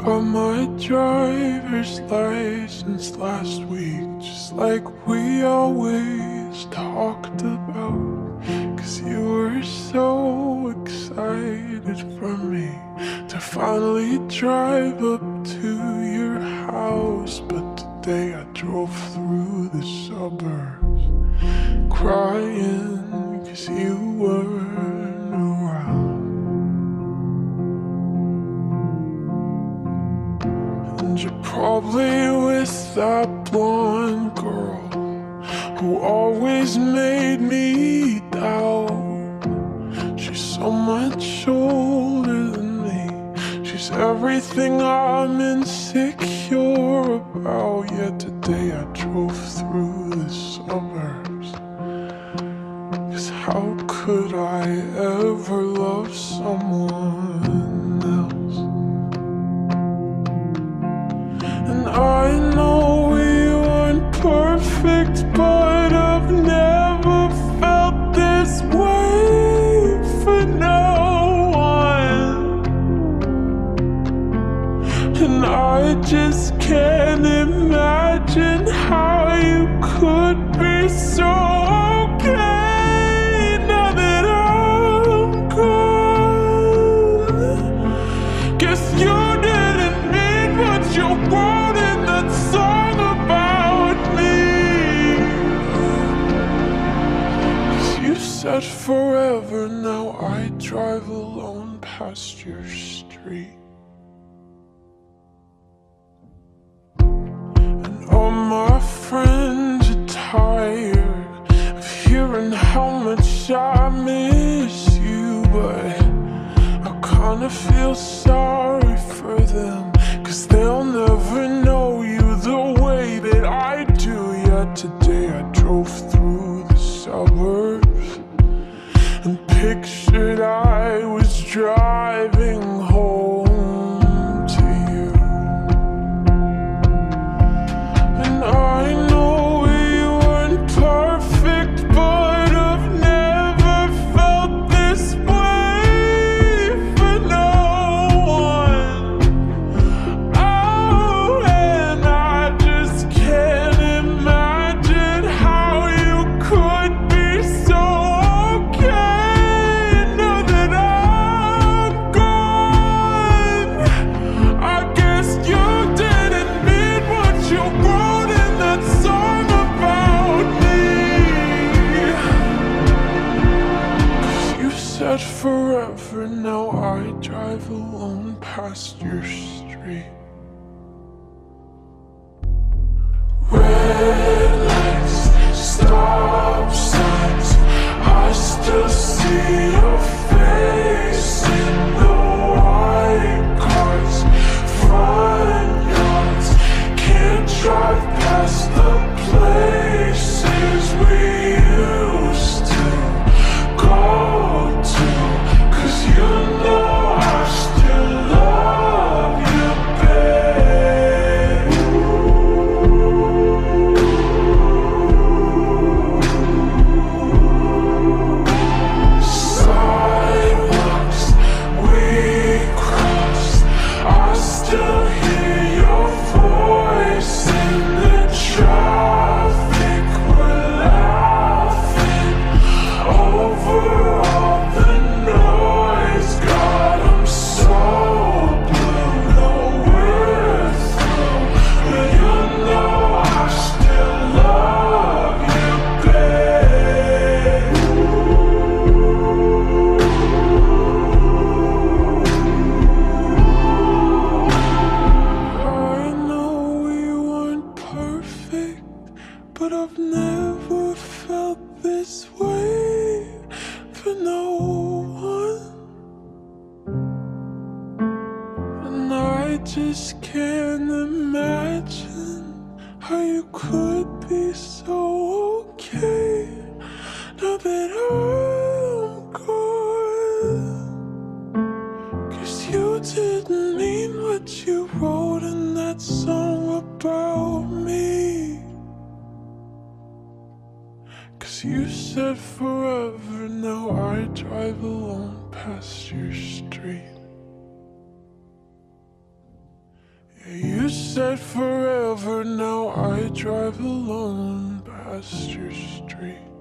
Got my driver's license last week, just like we always talked about. 'Cause you were so excited for me to finally drive up to your house. But today I drove through the suburbs crying 'cause you weren't around. And you're probably with that blonde girl who always made me doubt. She's so much older than me. She's everything I'm insecure about. Yet today I drove through the suburbs. 'Cause how could I ever love someone else? And I know we weren't perfect, but I've never felt this way for no one. And I just can't imagine how you could be so okay now that I'm gone. Guess you didn't mean what you wrote in that song about me. 'Cause you said forever, now I drive alone past your street. And all my friends are tired of hearing how much I miss you. But I kinda feel sorry for them, 'cause they'll never know you the way that I do. Yet today I drove through the suburbs and pictured I was driving home to you. And I know we weren't perfect, but I've never felt this way for no one. Oh, and I just can't imagine how you could be so okay now that I'm gone. I guess you didn't mean what you wrote in that song about me. 'Cause you said forever, now I drive alone past your street. Red lights, stop signs, I still see your face in the white cars, front yards. Can't drive past the places we used to go to. 'Cause you know I still love you, babe. Sidewalks we crossed, I still hear your voice in the traffic. We're laughing over all the noise. God, I'm so blue, no we're through. But you know I still love you, babe. I know we weren't perfect, but I've never felt this way for no one. And I just can't imagine how you could be so okay now that I'm gone. 'Cause you didn't mean what you wrote in that song about me. 'Cause you said forever, now I drive alone past your street. You said forever, now I drive alone past your street.